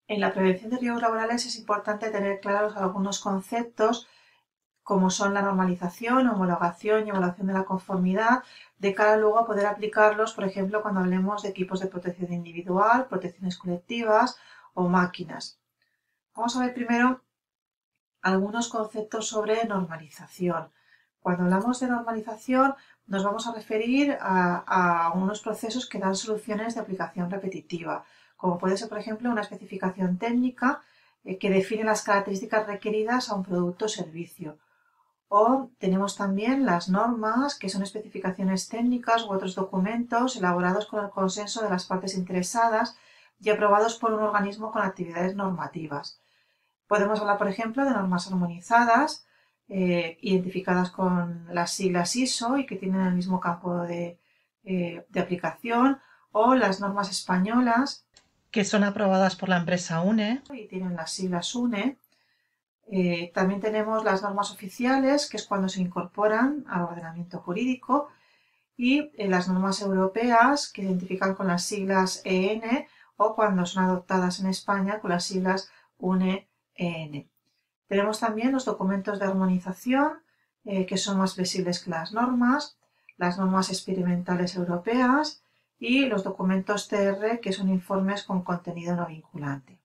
En la prevención de riesgos laborales es importante tener claros algunos conceptos como son la normalización, homologación y evaluación de la conformidad, de cara luego a poder aplicarlos, por ejemplo, cuando hablemos de equipos de protección individual, protecciones colectivas o máquinas. Vamos a ver primero algunos conceptos sobre normalización. Cuando hablamos de normalización, nos vamos a referir a unos procesos que dan soluciones de aplicación repetitiva, como puede ser, por ejemplo, una especificación técnica que define las características requeridas a un producto o servicio. O tenemos también las normas, que son especificaciones técnicas u otros documentos elaborados con el consenso de las partes interesadas y aprobados por un organismo con actividades normativas. Podemos hablar, por ejemplo, de normas armonizadas, identificadas con las siglas ISO y que tienen el mismo campo de aplicación, o las normas españolas, que son aprobadas por la empresa UNE y tienen las siglas UNE. También tenemos las normas oficiales, que es cuando se incorporan al ordenamiento jurídico, y las normas europeas, que se identifican con las siglas EN, o cuando son adoptadas en España con las siglas UNE-EN. Tenemos también los documentos de armonización, que son más flexibles que las normas experimentales europeas y los documentos TR, que son informes con contenido no vinculante.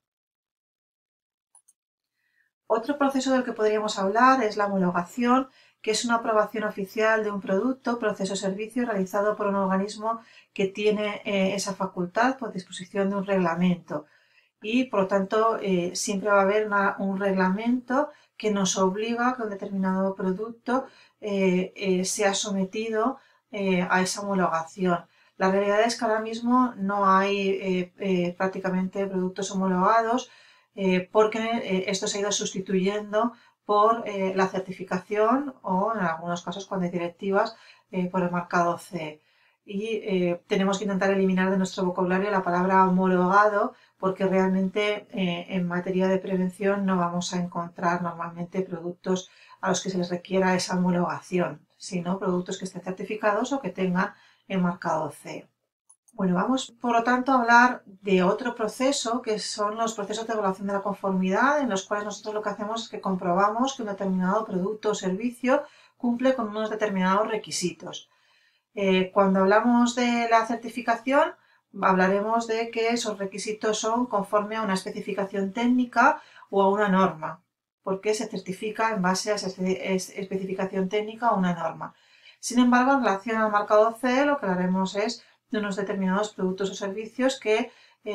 Otro proceso del que podríamos hablar es la homologación, que es una aprobación oficial de un producto, proceso o servicio realizado por un organismo que tiene esa facultad por disposición de un reglamento. Y, por lo tanto, siempre va a haber un reglamento que nos obliga a que un determinado producto sea sometido a esa homologación. La realidad es que ahora mismo no hay prácticamente productos homologados porque esto se ha ido sustituyendo por la certificación o, en algunos casos, cuando hay directivas, por el marcado CE. Y tenemos que intentar eliminar de nuestro vocabulario la palabra homologado, porque realmente en materia de prevención no vamos a encontrar normalmente productos a los que se les requiera esa homologación, sino productos que estén certificados o que tengan el marcado CE. Bueno, vamos por lo tanto a hablar de otro proceso, que son los procesos de evaluación de la conformidad, en los cuales nosotros lo que hacemos es que comprobamos que un determinado producto o servicio cumple con unos determinados requisitos. Cuando hablamos de la certificación, hablaremos de que esos requisitos son conforme a una especificación técnica o a una norma, porque se certifica en base a esa especificación técnica o una norma. Sin embargo, en relación al marcado CE, lo que haremos es de unos determinados productos o servicios que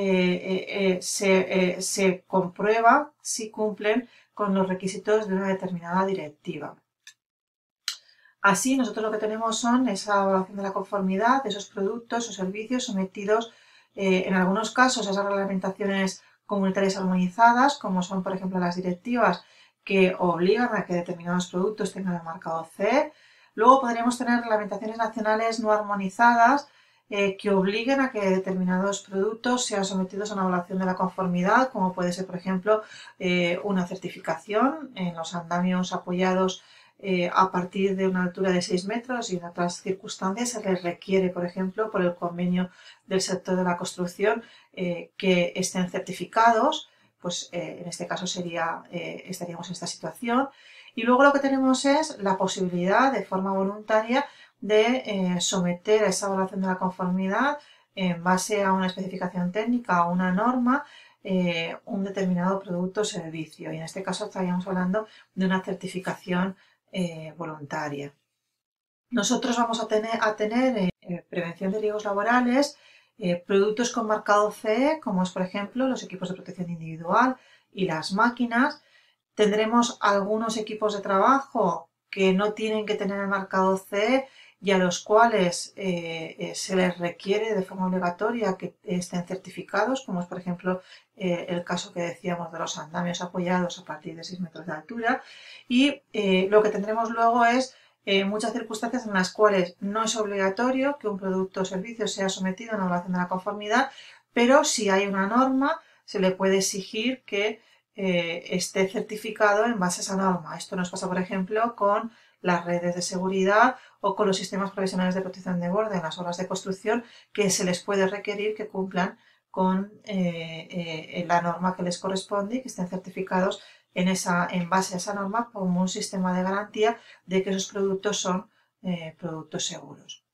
se comprueba si cumplen con los requisitos de una determinada directiva. Así, nosotros lo que tenemos son esa evaluación de la conformidad de esos productos o servicios sometidos, en algunos casos, a esas reglamentaciones comunitarias armonizadas, como son, por ejemplo, las directivas que obligan a que determinados productos tengan el marcado CE. Luego podríamos tener reglamentaciones nacionales no armonizadas que obliguen a que determinados productos sean sometidos a una evaluación de la conformidad, como puede ser, por ejemplo, una certificación en los andamios apoyados a partir de una altura de 6 metros, y en otras circunstancias se les requiere, por ejemplo, por el convenio del sector de la construcción, que estén certificados. Pues en este caso estaríamos en esta situación. Y luego lo que tenemos es la posibilidad de forma voluntaria de someter a esa evaluación de la conformidad en base a una especificación técnica o una norma un determinado producto o servicio. Y en este caso estaríamos hablando de una certificación voluntaria. Nosotros vamos a tener prevención de riesgos laborales, productos con marcado CE, como es, por ejemplo, los equipos de protección individual y las máquinas. Tendremos algunos equipos de trabajo que no tienen que tener el marcado CE y a los cuales se les requiere de forma obligatoria que estén certificados, como es, por ejemplo, el caso que decíamos de los andamios apoyados a partir de 6 metros de altura. Y lo que tendremos luego es muchas circunstancias en las cuales no es obligatorio que un producto o servicio sea sometido a una evaluación de la conformidad, pero si hay una norma, se le puede exigir que esté certificado en base a esa norma. Esto nos pasa, por ejemplo, con las redes de seguridad o con los sistemas profesionales de protección de borde en las obras de construcción, que se les puede requerir que cumplan con la norma que les corresponde y que estén certificados en base a esa norma como un sistema de garantía de que esos productos son productos seguros.